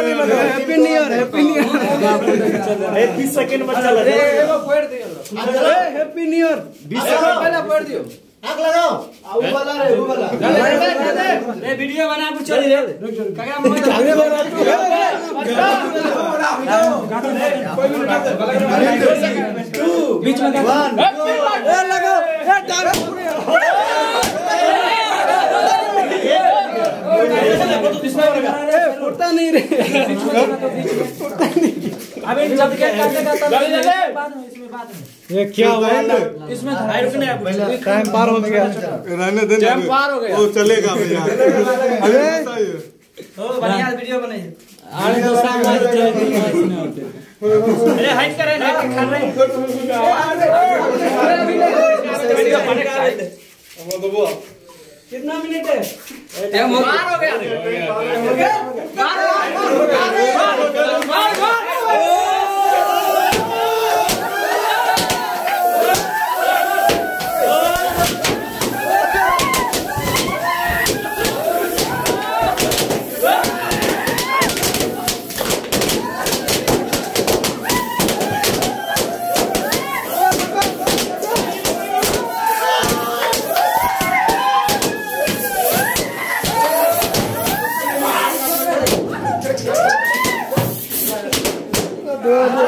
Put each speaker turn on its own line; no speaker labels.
Happy new year, happy new year.
20 second में चला दे।
हैप्पी न्यू ईयर
20 सेकंड पहले पढ़ दियो। आग लगाओ। आउ वाला रे, वो वाला।
रे वीडियो बना कुछ चल रे। काका मत
आगे बोला तू।
बीच में
ए लगाओ। ए डाल फुटता नहीं रे।
अबे जब के काटेगा तब बाद में इसमें बात है।
ये क्या हुआ
इसमें धाई रुकने है।
टाइम पार हो गया।
रहने दे।
टाइम पार हो गया।
वो चलेगा भैया। अरे
ओ बढ़िया वीडियो बनाइए। अरे तो सामने चले अरे हाइट कर रहे हैं, कर रहे हैं वीडियो बने कर दे।
वो तो वो
कितना मिनट है?
टाइम पार हो गया।
दो